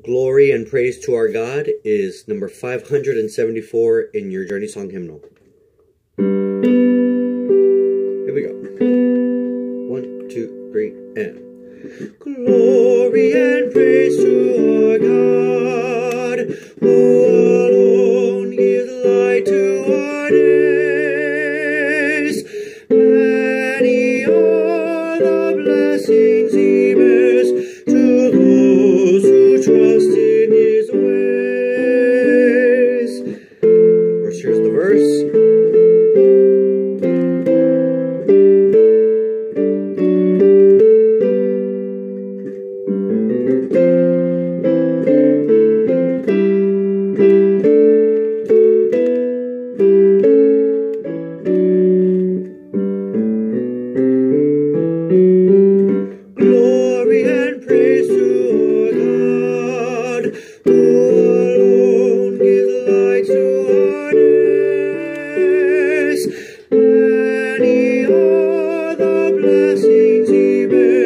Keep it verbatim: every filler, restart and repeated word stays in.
Glory and Praise to Our God is number five hundred seventy-four in your Journey Song Hymnal. Here we go. One, two, three, and... Glory and praise to our God, who alone gives light to our days. Many are the blessings he bears to those who trust in his ways. Of course, here's the verse. Glory and praise to our God, who alone gives light to our days. Many are the blessings he bears